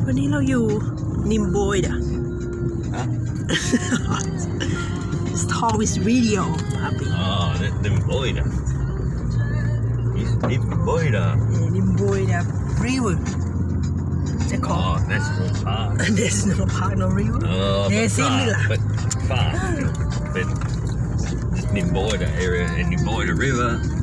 วันนี้เราอยู่นิมโบยด์ It's talk with video puppy Nimboida. Nimboida river จะขอ National Park. National Park no river เนซินนี่ล่ะ But far. But Nimboida area and Nimboida River.